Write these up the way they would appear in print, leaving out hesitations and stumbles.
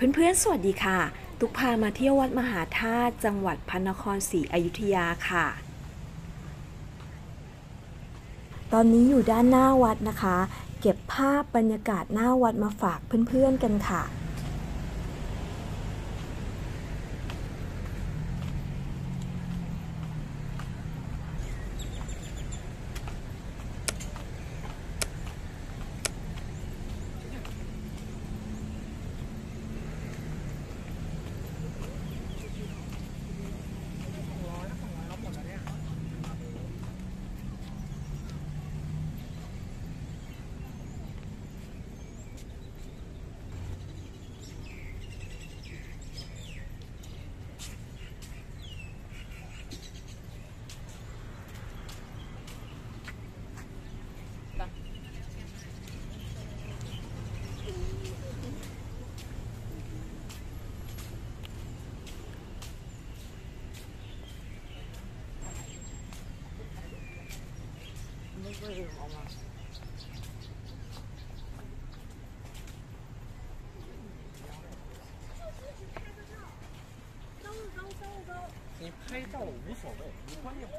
เพื่อนๆสวัสดีค่ะตุกพามาเที่ยววัดมหาธาตุจังหวัดพระนครศรีอยุธยาค่ะตอนนี้อยู่ด้านหน้าวัดนะคะเก็บภาพบรรยากาศหน้าวัดมาฝากเพื่อนๆกันค่ะ你拍照无所谓，你关键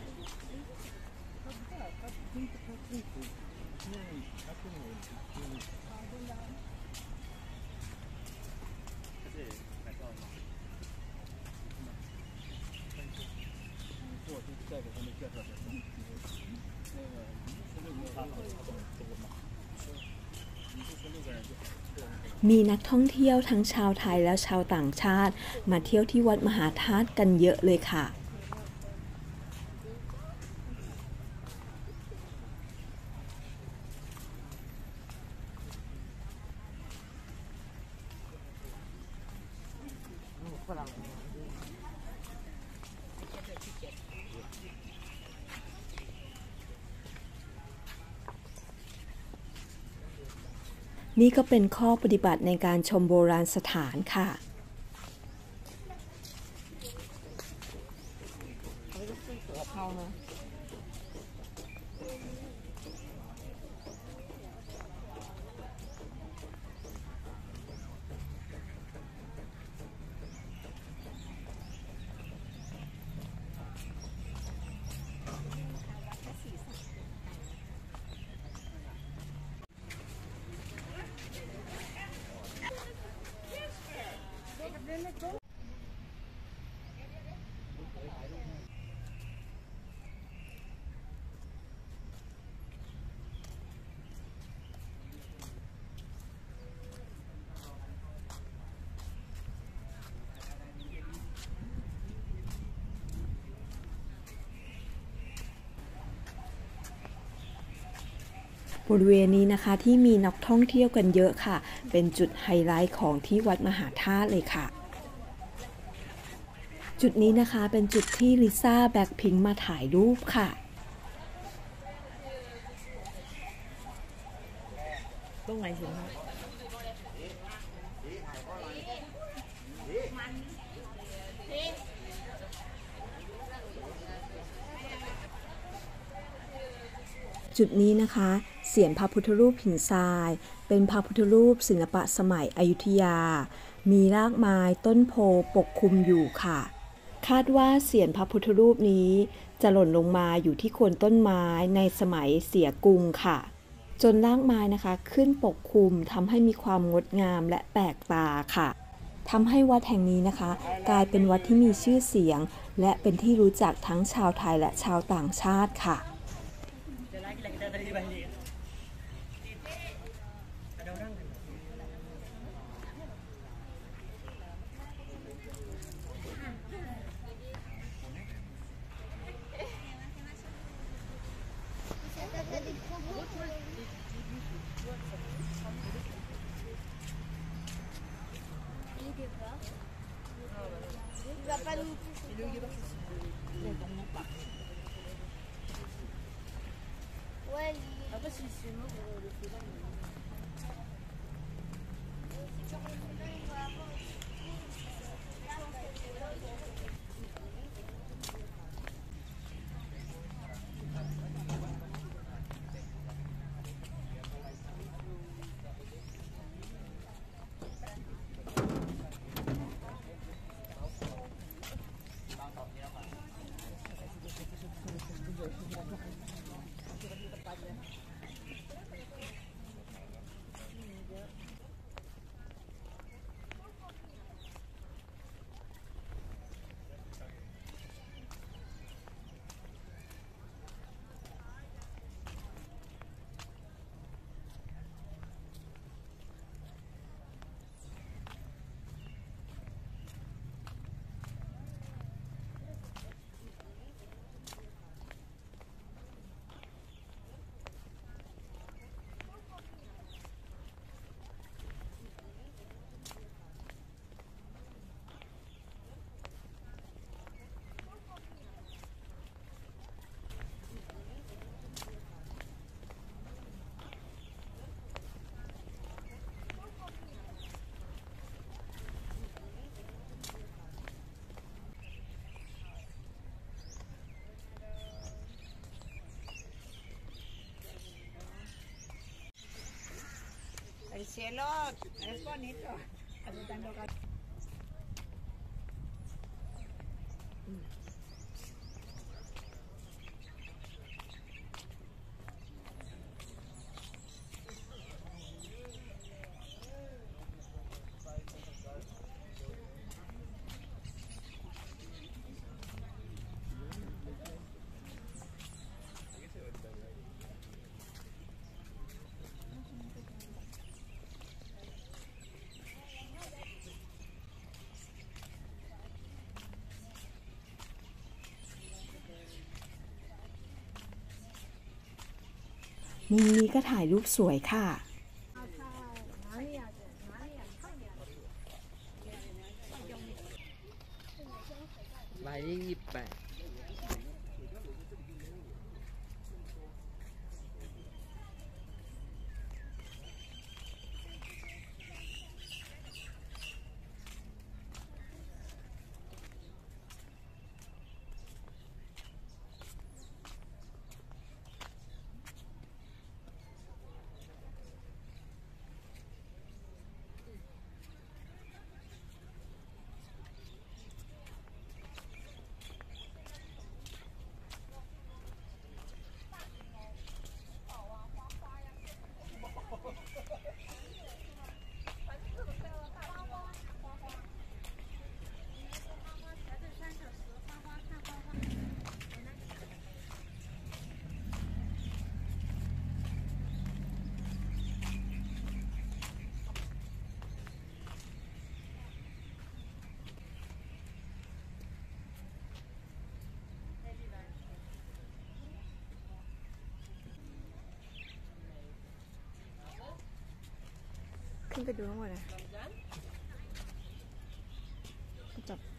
มีนักท่องเที่ยวทั้งชาวไทยและชาวต่างชาติมาเที่ยวที่วัดมหาธาตุกันเยอะเลยค่ะนี่ก็เป็นข้อปฏิบัติในการชมโบราณสถานค่ะบริเวณนี้นะคะที่มีนักท่องเที่ยวกันเยอะค่ะเป็นจุดไฮไลท์ของที่วัดมหาธาตุเลยค่ะจุดนี้นะคะเป็นจุดที่ลิซ่าแบล็คพิงค์มาถ่ายรูปค่ะตรงไหนถึงจุดนี้นะคะเสียนพระพุทธรูปหินทรายเป็นพระพุทธรูปศิลปะสมัยอยุธยามีรากไม้ต้นโพปกคลุมอยู่ค่ะคาดว่าเสียนพระพุทธรูปนี้จะหล่นลงมาอยู่ที่โคนต้นไม้ในสมัยเสียกรุงค่ะจนรากไม้นะคะขึ้นปกคลุมทำให้มีความงดงามและแปลกตาค่ะทำให้วัดแห่งนี้นะคะกลายเป็นวัดที่มีชื่อเสียงและเป็นที่รู้จักทั้งชาวไทยและชาวต่างชาติค่ะ cielo es bonito. Ayudando a มุมนี้ก็ถ่ายรูปสวยค่ะหมายเลข28 ขึ้นไปดูข้างบนนะจับ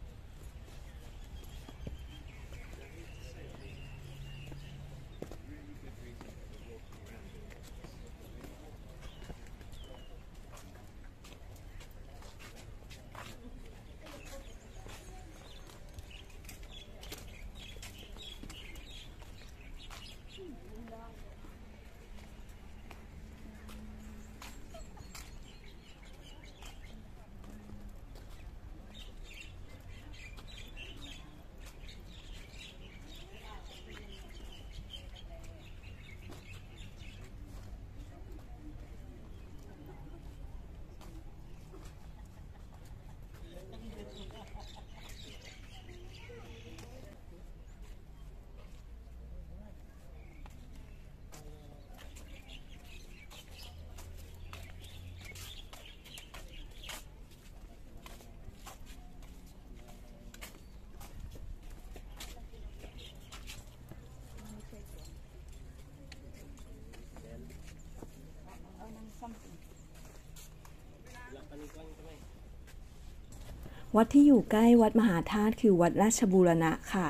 วัดที่อยู่ใกล้วัดมหาธาตุคือวัดราชบูรณะค่ะ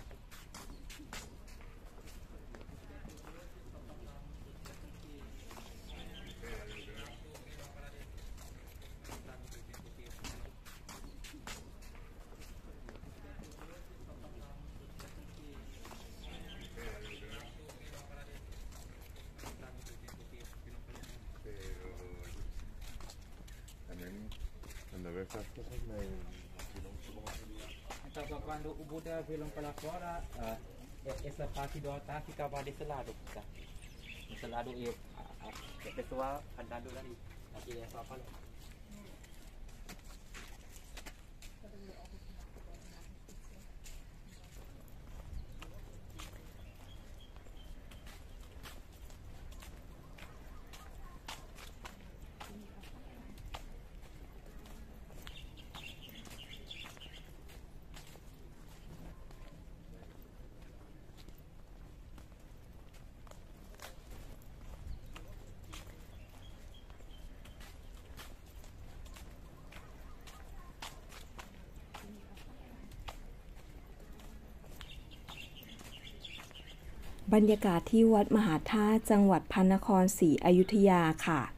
Cuando ves estas cosas me imagino un poco más. Então, quando o Buda veio para fora, essa parte do altar ficava desse lado, tá? Desse lado e a pessoa andando ali, aqui é só para lá. บรรยากาศที่วัดมหาธาตุจังหวัดพระนครศรีอยุธยาค่ะ